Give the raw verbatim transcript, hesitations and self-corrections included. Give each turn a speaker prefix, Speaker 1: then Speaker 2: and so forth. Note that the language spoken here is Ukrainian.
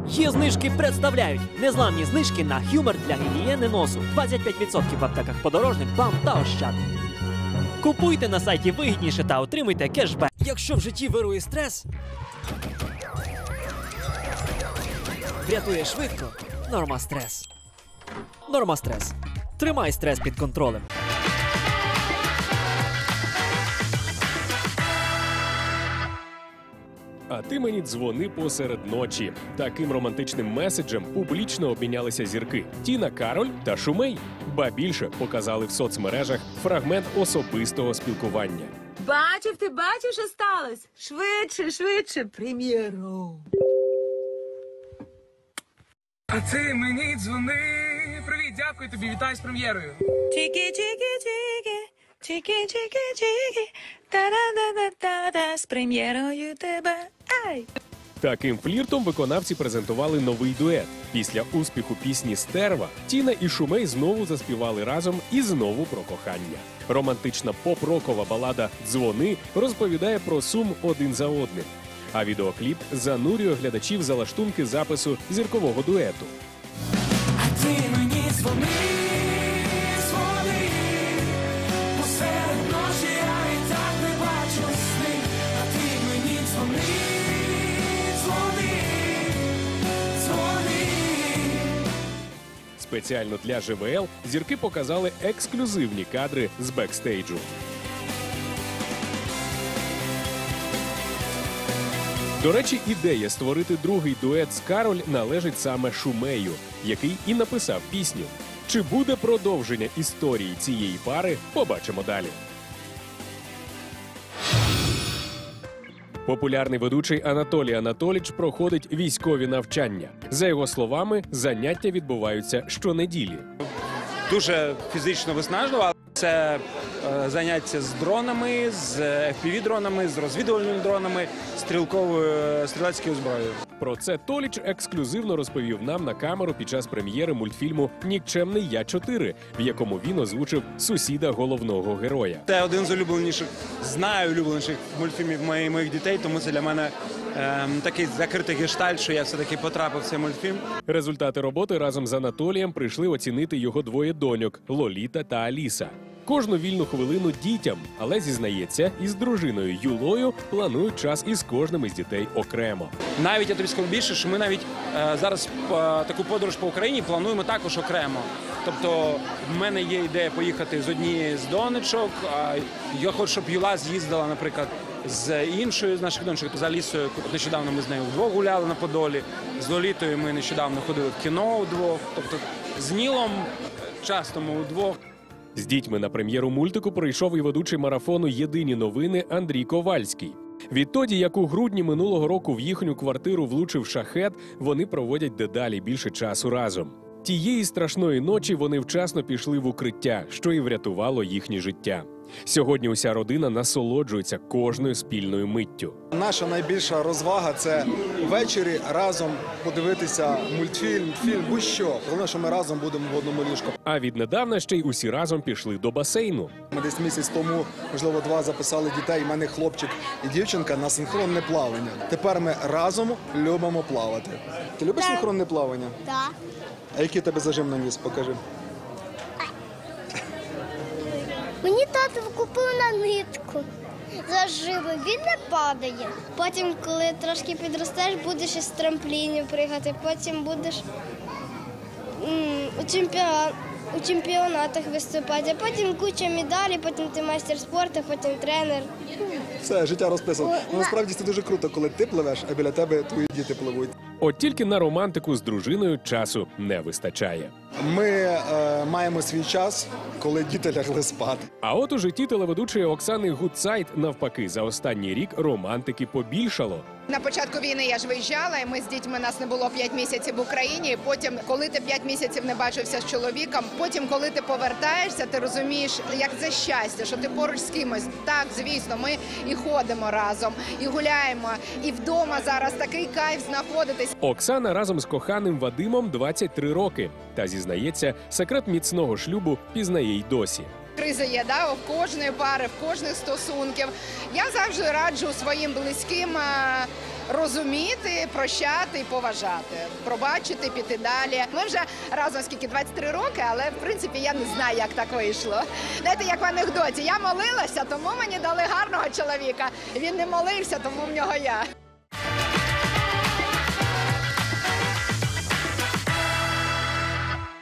Speaker 1: Є знижки представляють незламні знижки на Humor для гігієни носу. двадцять п'ять відсотків в аптеках Подорожник, Бам та Ощад. Купуйте на сайті вигідніше та отримуйте кешбек. Якщо в житті вирує стрес, врятує швидко Нормастрес. Нормастрес. Тримай стрес під контролем.
Speaker 2: А ти мені дзвони посеред ночі. Таким романтичним меседжем публічно обмінялися зірки Тіна Кароль та Шумей. Ба більше показали в соцмережах фрагмент особистого спілкування.
Speaker 3: Бачив, ти бачив, що сталося? Швидше, швидше, прем'єру.
Speaker 4: А ти мені дзвони. Привіт, дякую тобі, вітаю з прем'єрою.
Speaker 3: Чікі-чікі-чікі, чікі-чікі-чікі, та-да-да-да-да-да, з прем'єрою тебе, ай!
Speaker 2: Таким фліртом виконавці презентували новий дует. Після успіху пісні «Стерва» Тіна і Шумей знову заспівали разом і знову про кохання. Романтична поп-рокова балада «Дзвони» розповідає про сум один за одним. А відеокліп занурює глядачів за лаштунки запису зіркового дуету.
Speaker 4: А ти мені дзвони, дзвони, посеред ночі я і так не бачу сни. А ти мені дзвони, дзвони, дзвони.
Speaker 2: Спеціально для Ж В Л зірки показали ексклюзивні кадри з бекстейджу. До речі, ідея створити другий дует з Кароль належить саме Шумею, який і написав пісню. Чи буде продовження історії цієї пари, побачимо далі. Популярний ведучий Анатолій Анатоліч проходить військові навчання. За його словами, заняття відбуваються щонеділі.
Speaker 5: Дуже фізично виснажливо. Це е, заняття з дронами, з еф пі ві-дронами, з розвідувальними дронами, стрілковою стрілецькою зброєю.
Speaker 2: Про це Толіч ексклюзивно розповів нам на камеру під час прем'єри мультфільму «Нікчемний Я чотири», в якому він озвучив сусіда головного героя.
Speaker 5: Це один з улюбленіших, з найулюбленіших мультфільмів моїх, моїх дітей, тому це для мене е, такий закритий гештальт, що я все-таки потрапив в цей мультфільм.
Speaker 2: Результати роботи разом з Анатолієм прийшли оцінити його двоє доньок – Лоліта та Аліса. Кожну вільну хвилину дітям, але, зізнається, із дружиною Юлою планують час із кожним із дітей окремо.
Speaker 5: Навіть я тобі скажу більше, що ми навіть е, зараз е, таку подорож по Україні плануємо також окремо. Тобто в мене є ідея поїхати з однієї з донечок, а я хочу, щоб Юла з'їздила, наприклад, з іншою з наших донечок, з Алісою. Нещодавно ми з нею вдвох гуляли на Подолі, з Лолітою ми нещодавно ходили в кіно вдвох. Тобто з Нілом часто ми вдвох.
Speaker 2: З дітьми на прем'єру мультику прийшов і ведучий марафону «Єдині новини» Андрій Ковальський. Відтоді, як у грудні минулого року в їхню квартиру влучив шахет, вони проводять дедалі більше часу разом. Тієї страшної ночі вони вчасно пішли в укриття, що і врятувало їхнє життя. Сьогодні уся родина насолоджується кожною спільною миттю.
Speaker 6: Наша найбільша розвага – це ввечері разом подивитися мультфільм, фільм, будь-що. Головне, що ми разом будемо в одному ліжку.
Speaker 2: А віднедавна ще й усі разом пішли до басейну.
Speaker 6: Ми десь місяць тому, можливо, два записали дітей, у мене хлопчик і дівчинка на синхронне плавання. Тепер ми разом любимо плавати. Ти любиш синхронне плавання?
Speaker 7: Так.
Speaker 6: А який тебе зажим на ніс? Покажи.
Speaker 7: Мені тато купив на нитку заживи, він не падає. Потім, коли трошки підростеш, будеш із трамплінів пригати, потім будеш м, у, чемпіон, у чемпіонатах виступати, а потім куча медалей, потім ти майстер спорту, потім тренер.
Speaker 6: Все, життя розписано. Ну, насправді це дуже круто, коли ти пливеш, а біля тебе твої діти пливуть.
Speaker 2: От тільки на романтику з дружиною часу не вистачає.
Speaker 6: Ми е, маємо свій час, коли діти лягли спати.
Speaker 2: А от у житті телеведучої Оксани Гудсайт, навпаки, за останній рік романтики побільшало.
Speaker 8: На початку війни я ж виїжджала, і ми з дітьми, нас не було п'ять місяців в Україні. Потім, коли ти п'ять місяців не бачився з чоловіком, потім, коли ти повертаєшся, ти розумієш, як це щастя, що ти поруч з кимось. Так, звісно, ми і ходимо разом, і гуляємо, і вдома зараз такий кайф знаходитись.
Speaker 2: Оксана разом з коханим Вадимом двадцять три роки. Та, зізнається, секрет міцного шлюбу пізнає й досі.
Speaker 8: Криза є, да, в кожної пари, в кожних стосунків. Я завжди раджу своїм близьким розуміти, прощати і поважати, пробачити, піти далі. Ми вже разом скільки, двадцять три роки, але в принципі я не знаю, як так вийшло. Знаєте, як в анекдоті, я молилася, тому мені дали гарного чоловіка. Він не молився, тому в нього я.